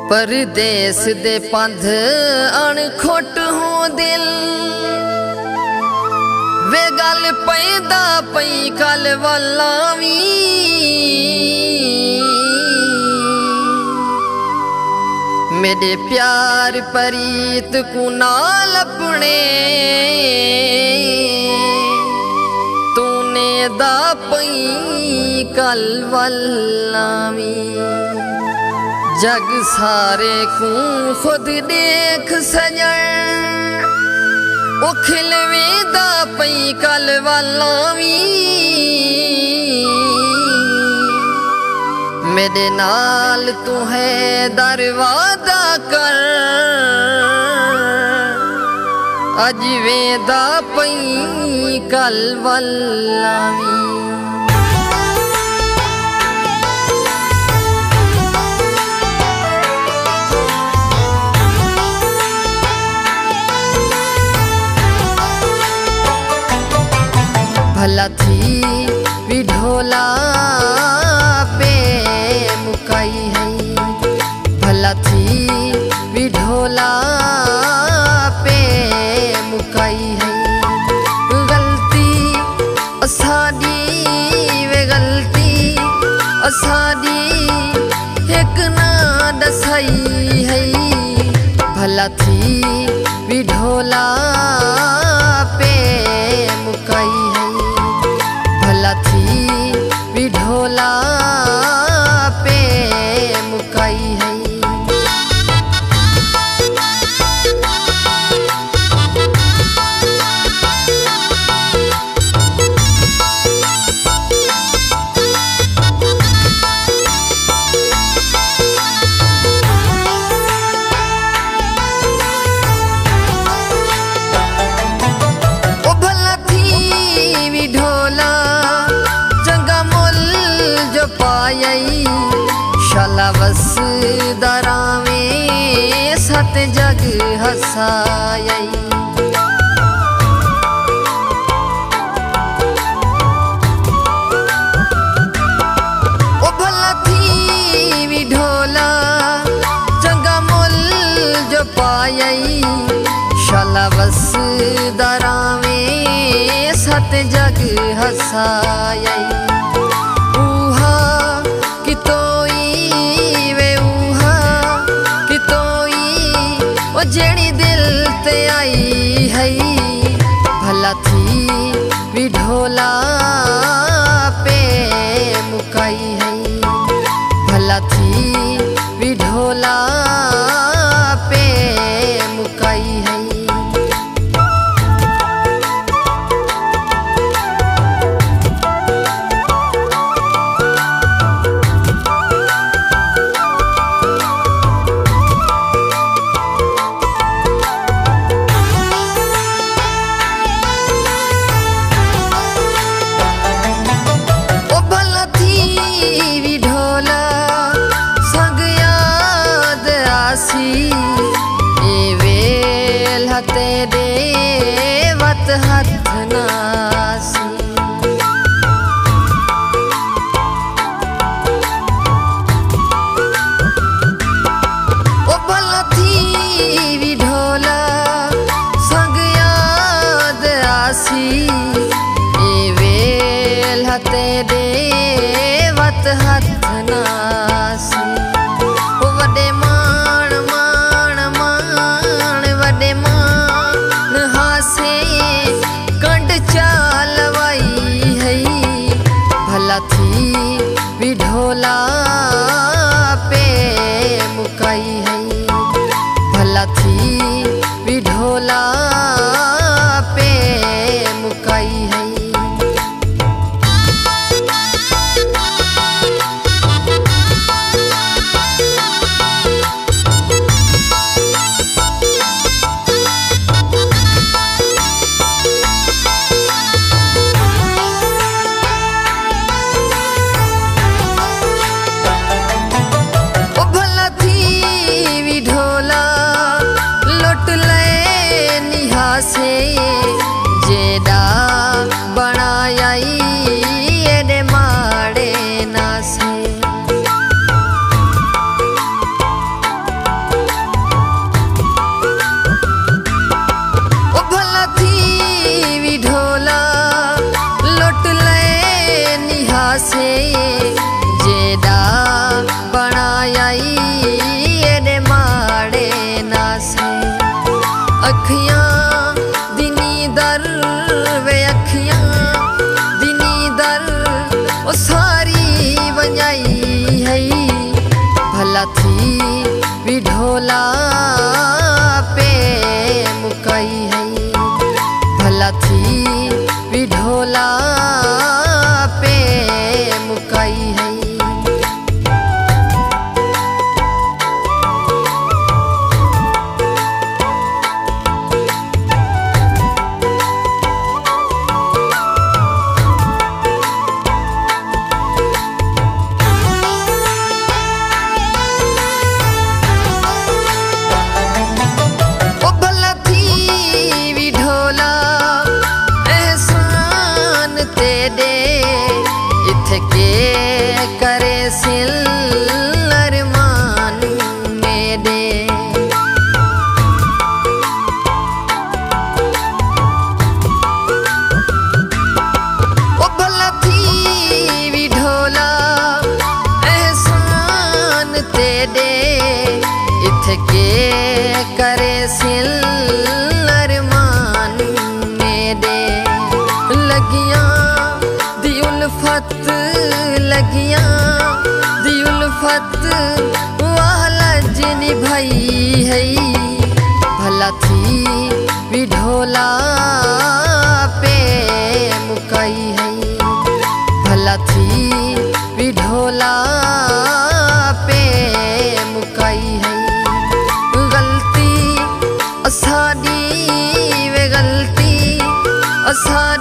परदेस दे पंध अणखोट हो दिल वे गल पैदा पई कल वल्लावी मेरे प्यार परीत को नाल अपने तूने दा पई कल वल्लावी जग सारे को खुद देख सजन ओ खिलवे दा पई कल वल्लावी मेरे नाल तू है दरवादा कर अज वेदा पई कल वल्लावी भला थी विढोला पे मुकाई है भला थी विढोला पे मुकाई है गलती असादी वे गलती असादी एक ना दसाई है भला थी विढोला पे मुकाई है भला थी विढोला पे मुकाई है ओ भला थी विढोला चंगा मुल जो पायई शाला बस दरावे सत जग हसायई ओ भला थी विढोला चंगा मुल जो पायई शाला बस दरावे सत जग हसायई ऊहा कितोई वे ऊहा कितोई ओ जेड़ी दिल ते आई है भला थी विढोला पे मुकाई है भला थी विढोला पे मुकाई है तेरे वत हथ नासी ओ भला थी विढोला संग याद आसी ए वेल तेरे वत हथ नासी ओ वडे मान मान मान वडे मान हासे कंड चालवाई है भला थी विढोला पे मुकाई है भला थी विढोला पे मुकाई है से जेदा बनाई एडे माड़े ना से अखियां दिनी दर वे अखियां दिनी दर ओ सारी बजाई है भला थी भी ढोला पे मुकाई है भला थी भी ढोला पे मुकाई है। के करे सिल अरमान मेरे ओ भला थी भी ढोला एहसान तेरे इत के करे सिल अरमान मेरे लगियां दी उल्फत लगियां दी उल्फत वाला जिनी भाई है भला थी भी ढोला पे मुकाई है भला थी भी ढोला पे मुकाई है। गलती असादी वे गलती असा